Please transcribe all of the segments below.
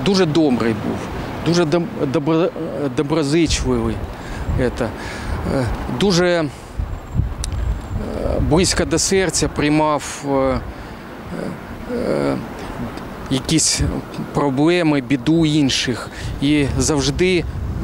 дуже добрий був, дуже доброзичливий, дуже близько до серця приймав якісь проблеми, біду інших і завжди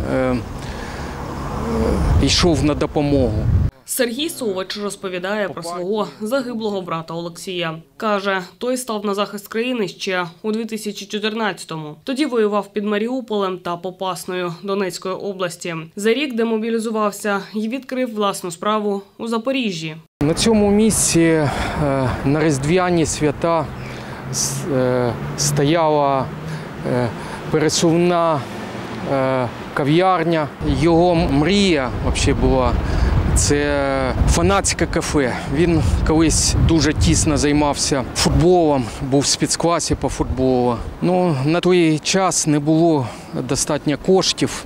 йшов на допомогу. Сергій Совач розповідає про свого загиблого брата Олексія. Каже, той став на захист країни ще у 2014-му. Тоді воював під Маріуполем та Попасною Донецької області. За рік демобілізувався і відкрив власну справу у Запоріжжі. На цьому місці на Різдвяні свята стояла пересувна кав'ярня. Його мрія взагалі була – це фанатське кафе. Він колись дуже тісно займався футболом, був в спецкласі по футболу. На той час не було достатньо коштів.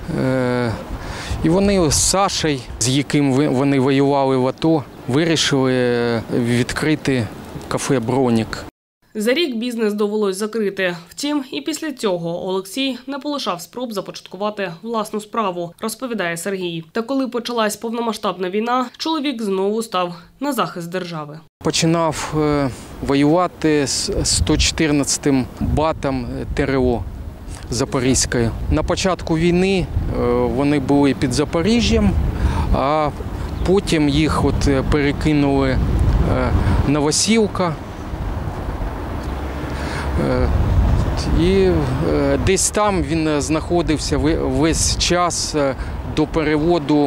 І вони з Сашею, з яким вони воювали в АТО, вирішили відкрити кафе «Бронік». За рік бізнес довелось закрити. Втім, і після цього Олексій не полишав спроб започаткувати власну справу, розповідає Сергій. Та коли почалась повномасштабна війна, чоловік знову став на захист держави. Починав воювати з 114-м батом ТРО Запорізької. На початку війни вони були під Запоріжжям, а потім їх перекинули Новосілка. І десь там він знаходився весь час до переводу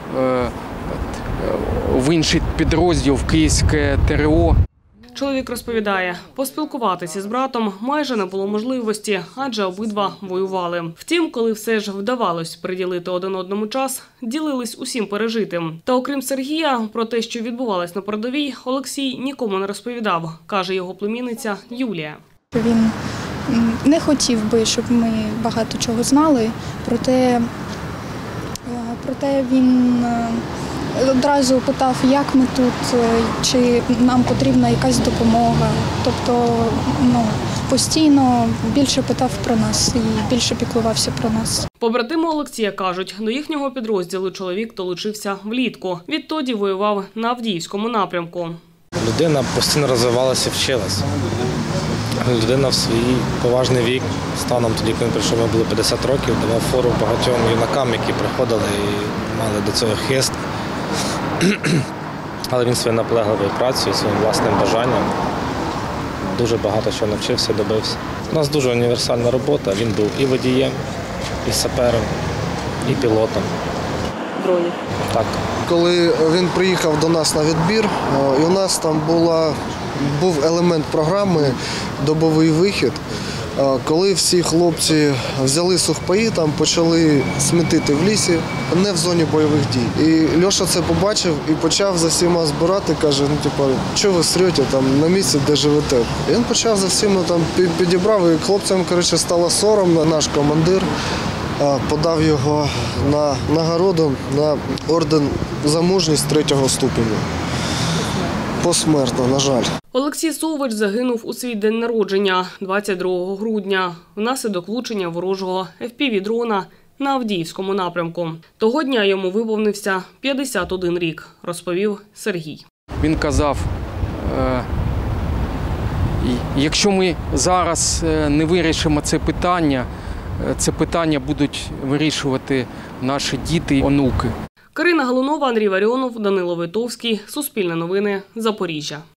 в інший підрозділ, в Київське ТРО. Чоловік розповідає, поспілкуватися з братом майже не було можливості, адже обидва воювали. Втім, коли все ж вдавалось приділити один одному час, ділились усім пережитим. Та окрім Сергія, про те, що відбувалось на передовій, Олексій нікому не розповідав, каже його племінниця Юлія. Він не хотів би, щоб ми багато чого знали, проте він одразу питав, як ми тут, чи нам потрібна якась допомога. Тобто постійно більше питав про нас і більше піклувався про нас. Побратими Олексія кажуть, до їхнього підрозділу чоловік долучився влітку. Відтоді воював на Авдіївському напрямку. Людина постійно розвивалася і вчилася. Людина в свій поважний вік, станом тоді, коли він прийшов, йому було 50 років, давав фору багатьом юнакам, які приходили і мали до цього хист. Але він своєю наполегливою працею, своїм власним бажанням дуже багато чого навчився, добився. У нас дуже універсальна робота, він був і водієм, і сапером, і пілотом. Дронів. Так. Коли він приїхав до нас на відбір, і у нас там був елемент програми «Добовий вихід», коли всі хлопці взяли сухпаї, там почали смітити в лісі, не в зоні бойових дій. І Льоша це побачив і почав за всіма збирати, каже, що ви срете там на місці, де живете. І він почав за всіма там підібрав, і хлопцям, стало соромно. Наш командир подав його на нагороду на орден за мужність 3-го ступеня. Посмертно, на жаль. Олексій Совач загинув у свій день народження, 22 грудня, внаслідок влучення ворожого FPV-дрона на Авдіївському напрямку. Того дня йому виповнився 51 рік, розповів Сергій. Він казав, якщо ми зараз не вирішимо це питання будуть вирішувати наші діти і онуки. Карина Галунова, Андрій Варіонов, Данило Войтовський. Суспільне новини. Запоріжжя.